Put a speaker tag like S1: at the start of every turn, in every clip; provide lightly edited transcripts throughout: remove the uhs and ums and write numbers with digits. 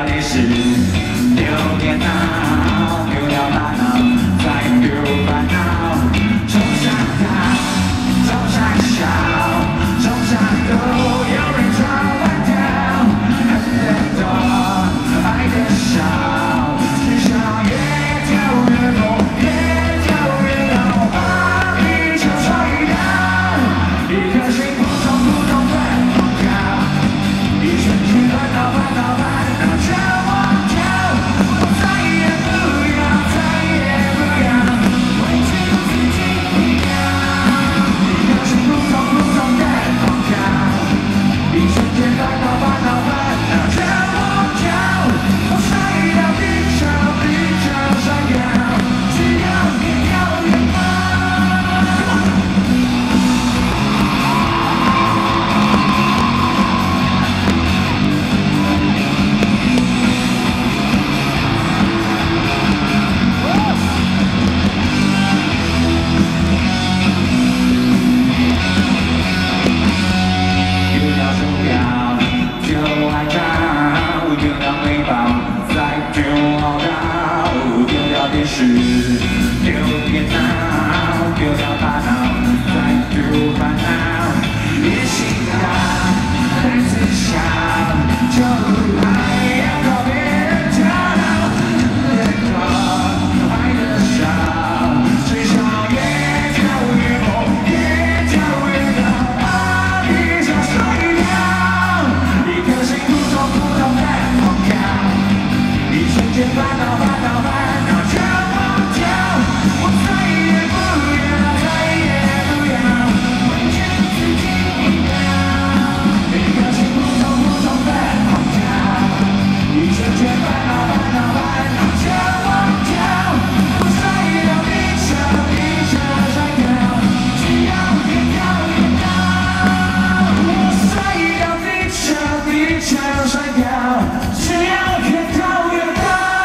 S1: 掉历史，丢电脑，丢掉大脑，再丢烦恼。冲上台，冲上笑，冲上都有人找不到，恨得多，爱得少，至少越跳越高，越跳越高，把地球摔倒，一颗心扑通扑通奔狂跳，一瞬间烦恼烦恼烦恼全忘掉，我再也不要，再也不要委屈自己一秒，一颗心扑通扑通奔狂跳，一瞬间烦恼烦恼烦恼全忘掉，我摔到地球，地球摔掉，只要越跳越高。丢掉手表，丢外套，丢掉背包，再丢唠叨，丢掉电视，丢电脑，丢掉大脑，再丢烦恼。越心大，孩子小，就还要靠别人教导，恨得多，爱得少，至少越跳越高，越跳越高，把地球摔掉，一颗心扑通扑通在狂跳，一瞬间烦恼烦恼烦恼全忘掉，我再也不要，再也不要委屈自己一秒，一颗心扑通扑通在狂跳，一瞬间烦恼烦恼烦恼全忘掉，我摔到地球，地球摔掉，只要越跳越高，我摔到地球，地球摔掉，只要越跳越高。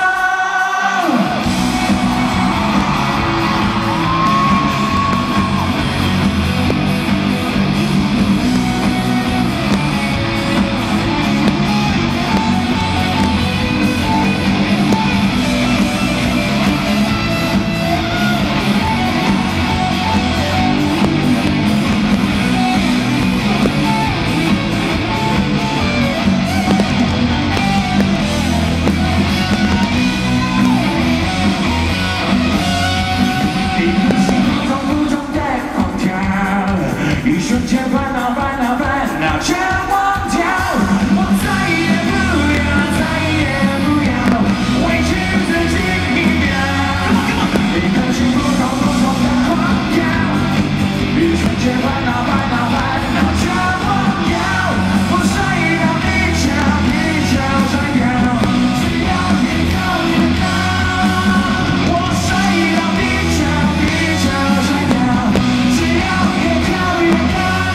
S1: 一瞬间烦恼烦恼烦恼全忘掉，我再也不要，再也不要委屈自己一秒，一颗心扑通扑通的狂跳，一瞬间烦恼烦恼烦恼全忘掉，我摔到地球，地球摔掉，只要越跳越高，我摔到地球，地球摔掉，只要越跳越高。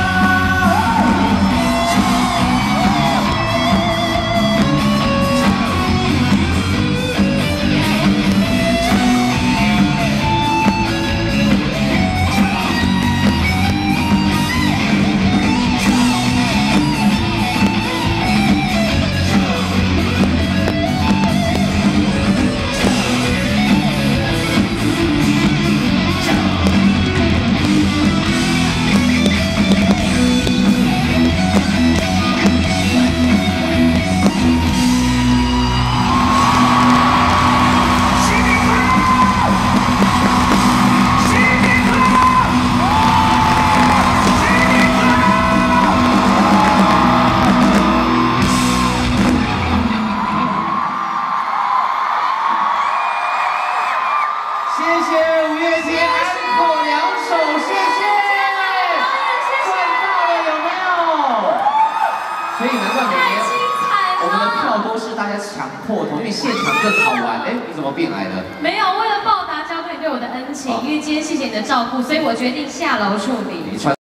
S2: 谢谢五月天安可2首，谢谢，赚到了有没有？所以难怪每年我们的票都是大家抢破头，因为现场更好玩。哎，你怎么变矮了？
S3: 没有，为了报答焦哥你对我的恩情，因为今天谢谢你的照顾，所以我决定下楼处理。